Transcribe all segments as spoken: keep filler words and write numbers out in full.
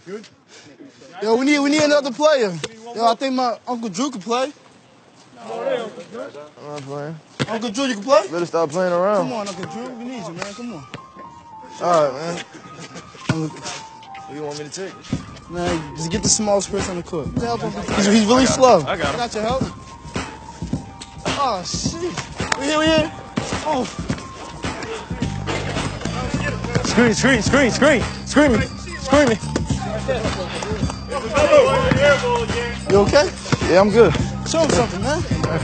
Good? Yo, we need we need another player. Yo, I think my Uncle Drew can play. I'm not playing. Uncle Drew, you can play? Better stop playing around. Come on, Uncle Drew. We need you, man. Come on. All right, man. What do you want me to take? Man, just get the smallest person on the court. Help him. He's, he's really slow. I got him. I got your help. Oh, shit. We here, we here. Oh. Screen, screen, screen, screen. Screen me. Screen me. You okay? Yeah, I'm good. Show him something, man.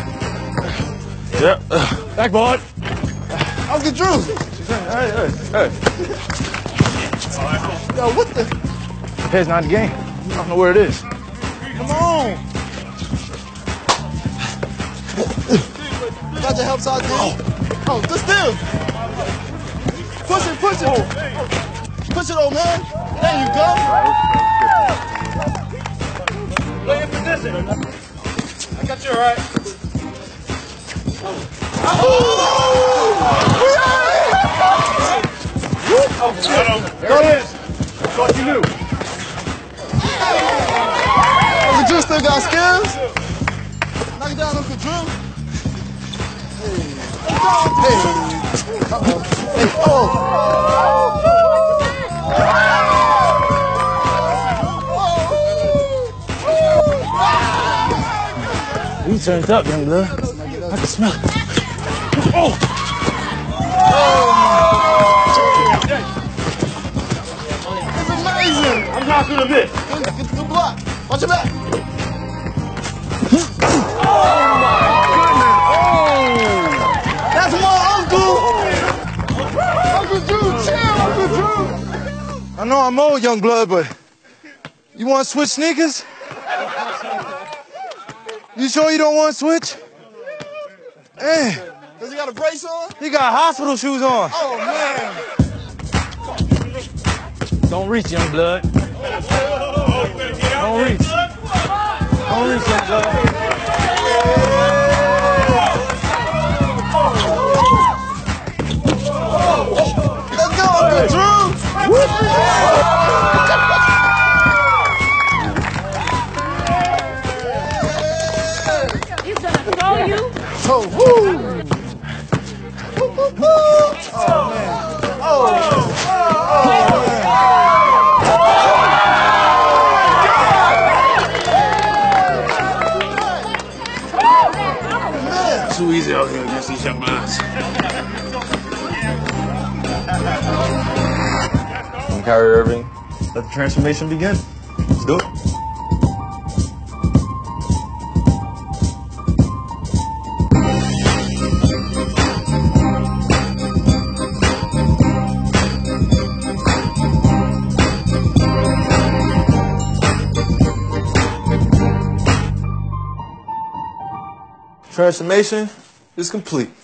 Yep. Backboard. Uncle Drew. Hey, hey, hey. Yo, what the? Head's not the game. I don't know where it is. Come on. Got your help side, dude. Oh, just still. Push it, push it. Push it, old man. There you go. Play in position. I got you all right. Oh, shit. There it is. I thought you knew. Uncle Drew still got skills. Knock it down, Uncle Drew. Hey. Hey. Uh-oh. Hey. Oh. You turned up, young blood. I can smell it. Oh! It's amazing. I'm knocking a bit. Get, get the block. Watch your back. That's my uncle. Uncle Drew, chill, Uncle Drew. I know I'm old, young blood, but you want to switch sneakers? You sure you don't want to switch? Hey. Does he got a brace on? He got hospital shoes on. Oh, man. Don't reach, young blood. Don't reach. Don't reach, young blood. Let's go, Uncle Drew. Oh, woo! Woo, woo, woo. Oh, man. Oh, oh, man. Too easy out here against these young bloods. I'm Kyrie Irving. Let the transformation begin. Let's do it. Transformation is complete.